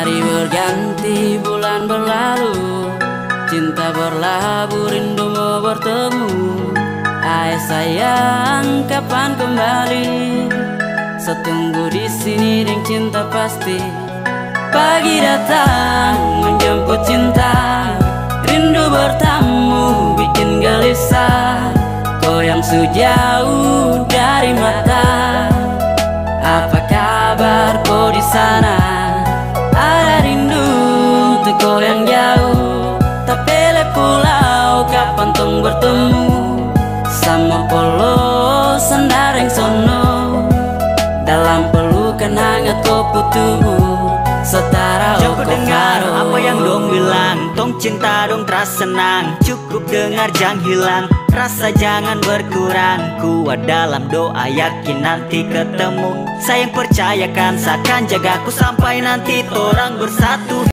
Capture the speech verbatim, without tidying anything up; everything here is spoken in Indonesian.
Hari berganti, bulan berlalu, cinta berlabuh, rindu mau bertemu. Hai sayang, kapan kembali? Setunggu di sini dengan cinta pasti. Pagi datang menjemput cinta, rindu bertamu bikin gelisah. Kau yang sejauh dari mata, apa kabar kau di sana? Ada rindu untuk kau yang jauh, tapi le pulau kapan tong bertemu? Sama polo sendareng sono, dalam pelukan hangat kau putuh. Setara Jauh dengar apa yang dong bilang, tong cinta dong terasa senang. Cukup dengar jangan hilang, rasa jangan berkurang. Kuat dalam doa yakin nanti ketemu. Sayang percayakan seakan jagaku sampai nanti orang bersatu.